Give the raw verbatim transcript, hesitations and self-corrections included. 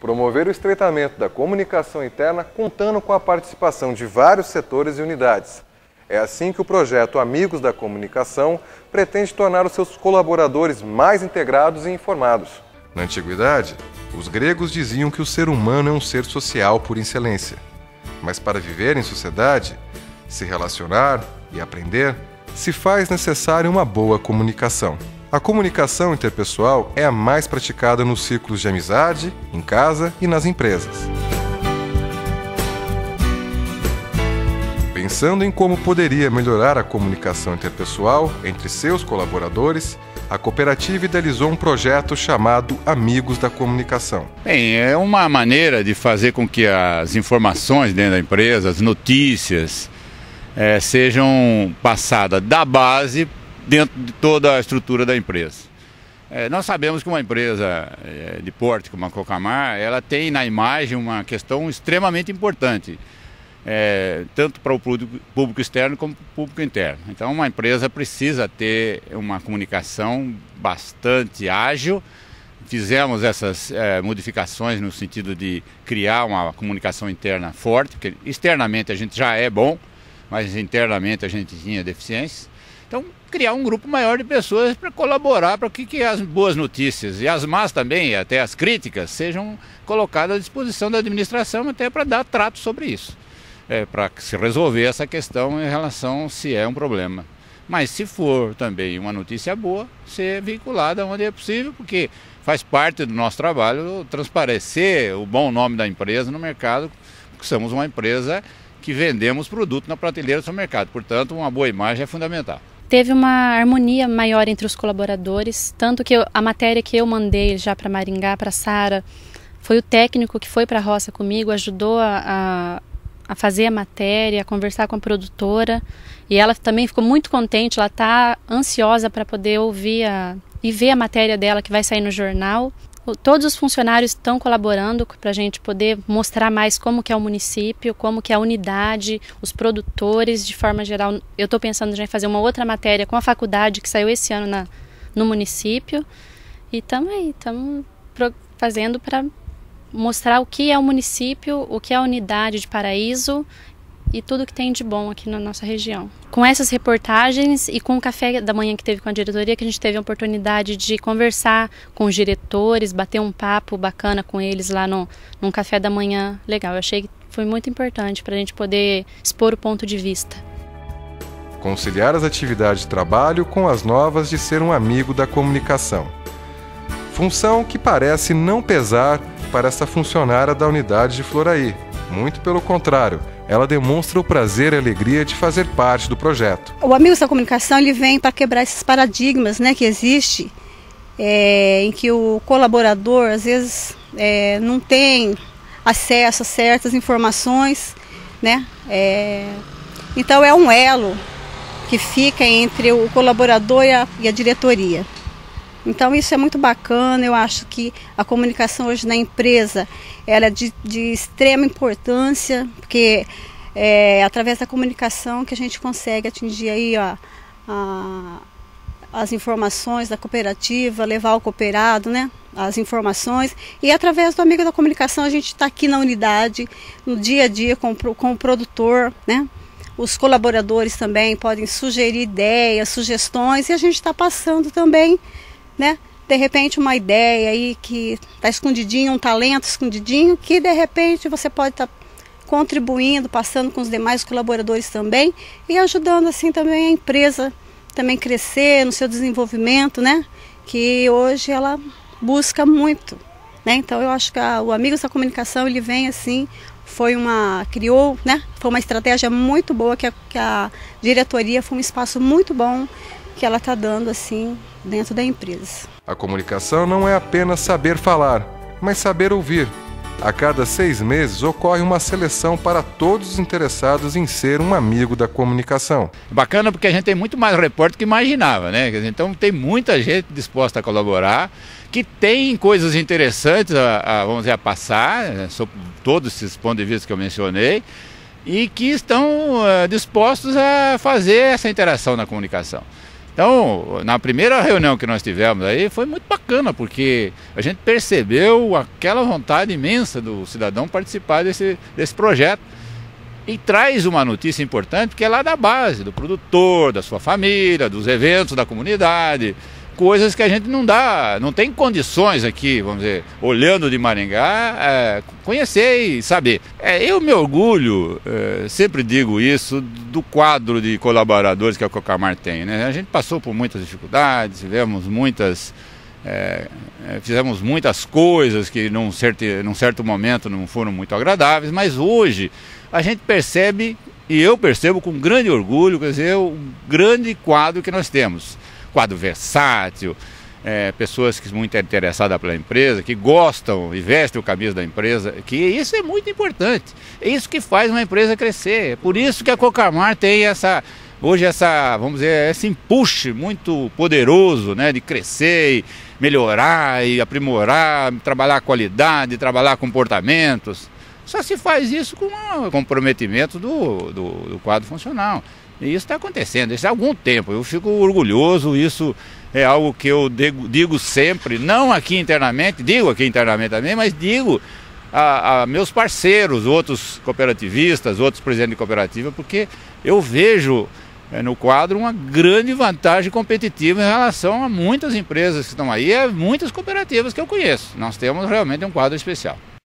promover o estreitamento da comunicação interna contando com a participação de vários setores e unidades. É assim que o projeto Amigos da Comunicação pretende tornar os seus colaboradores mais integrados e informados. Na antiguidade, os gregos diziam que o ser humano é um ser social por excelência. Mas para viver em sociedade, se relacionar e aprender, se faz necessária uma boa comunicação. A comunicação interpessoal é a mais praticada nos círculos de amizade, em casa e nas empresas. Pensando em como poderia melhorar a comunicação interpessoal entre seus colaboradores, a cooperativa idealizou um projeto chamado Amigos da Comunicação. Bem, é uma maneira de fazer com que as informações dentro da empresa, as notícias, é, sejam passadas da base dentro de toda a estrutura da empresa. É, nós sabemos que uma empresa é, de porte como a Cocamar, ela tem na imagem uma questão extremamente importante. É, tanto para o público, público externo como para o público interno. Então uma empresa precisa ter uma comunicação bastante ágil. Fizemos essas é, modificações no sentido de criar uma comunicação interna forte, porque externamente a gente já é bom, mas internamente a gente tinha deficiências. Então criar um grupo maior de pessoas para colaborar para que, que as boas notícias e as más também, até as críticas, sejam colocadas à disposição da administração até para dar trato sobre isso. É, para se resolver essa questão em relação se é um problema. Mas se for também uma notícia boa, ser veiculada onde é possível, porque faz parte do nosso trabalho transparecer o bom nome da empresa no mercado, porque somos uma empresa que vendemos produto na prateleira do seu mercado. Portanto, uma boa imagem é fundamental. Teve uma harmonia maior entre os colaboradores, tanto que eu, a matéria que eu mandei já para Maringá, para Sara, foi o técnico que foi para a roça comigo, ajudou a, a a fazer a matéria, a conversar com a produtora, e ela também ficou muito contente, ela está ansiosa para poder ouvir a, e ver a matéria dela que vai sair no jornal. Todos os funcionários estão colaborando para a gente poder mostrar mais como que é o município, como que é a unidade, os produtores, de forma geral. Eu estou pensando já em fazer uma outra matéria com a faculdade que saiu esse ano na, no município, e estamos aí, estamos fazendo para mostrar o que é o município, o que é a unidade de Paraíso e tudo que tem de bom aqui na nossa região. Com essas reportagens e com o café da manhã que teve com a diretoria, que a gente teve a oportunidade de conversar com os diretores, bater um papo bacana com eles lá no, num café da manhã legal. Eu achei que foi muito importante para a gente poder expor o ponto de vista. Conciliar as atividades de trabalho com as novas de ser um amigo da comunicação. Função que parece não pesar para essa funcionária da unidade de Floraí. Muito pelo contrário, ela demonstra o prazer e a alegria de fazer parte do projeto. O Amigos da Comunicação ele vem para quebrar esses paradigmas, né, que existe, é, em que o colaborador às vezes é, não tem acesso a certas informações, né? É, então é um elo que fica entre o colaborador e a, e a diretoria. Então isso é muito bacana. Eu acho que a comunicação hoje na empresa ela é de, de extrema importância, porque é através da comunicação que a gente consegue atingir aí, ó, a, as informações da cooperativa, levar ao cooperado, né, as informações. E através do Amigo da Comunicação a gente está aqui na unidade, no dia a dia com, com o produtor, né? Os colaboradores também podem sugerir ideias, sugestões, e a gente está passando também, né? De repente uma ideia aí que está escondidinho, um talento escondidinho, que de repente você pode estar tá contribuindo, passando com os demais colaboradores também e ajudando assim também a empresa também crescer no seu desenvolvimento, né? Que hoje ela busca muito, né? Então eu acho que a, o Amigos da Comunicação ele vem assim, foi uma, criou, né? Foi uma estratégia muito boa que a, que a diretoria, foi um espaço muito bom que ela está dando assim dentro da empresa. A comunicação não é apenas saber falar, mas saber ouvir. A cada seis meses ocorre uma seleção para todos os interessados em ser um amigo da comunicação. Bacana porque a gente tem muito mais repórter do que imaginava, né? Então tem muita gente disposta a colaborar, que tem coisas interessantes a, a, vamos dizer, a passar, né, sobre todos esses pontos de vista que eu mencionei, e que estão uh, dispostos a fazer essa interação na comunicação. Então, na primeira reunião que nós tivemos aí, foi muito bacana, porque a gente percebeu aquela vontade imensa do cidadão participar desse, desse projeto. E traz uma notícia importante, que é lá da base, do produtor, da sua família, dos eventos da comunidade, coisas que a gente não dá, não tem condições aqui, vamos dizer, olhando de Maringá, é, conhecer e saber. É, eu me orgulho, é, sempre digo isso, do quadro de colaboradores que a Cocamar tem, né? A gente passou por muitas dificuldades, tivemos muitas, é, fizemos muitas coisas que num certo, num certo momento não foram muito agradáveis, mas hoje a gente percebe, e eu percebo com grande orgulho, quer dizer, o grande quadro que nós temos. Quadro versátil, é, pessoas que são muito interessadas pela empresa, que gostam e vestem o camisa da empresa, que isso é muito importante. É isso que faz uma empresa crescer. É por isso que a Cocamar tem essa, hoje essa, vamos dizer, esse empuxo muito poderoso, né, de crescer e melhorar e aprimorar, trabalhar a qualidade, trabalhar comportamentos. Só se faz isso com o comprometimento do, do, do quadro funcional. E isso está acontecendo, isso há algum tempo. Eu fico orgulhoso, isso é algo que eu digo, digo sempre, não aqui internamente, digo aqui internamente também, mas digo a, a meus parceiros, outros cooperativistas, outros presidentes de cooperativa, porque eu vejo é, no quadro uma grande vantagem competitiva em relação a muitas empresas que estão aí, e muitas cooperativas que eu conheço. Nós temos realmente um quadro especial.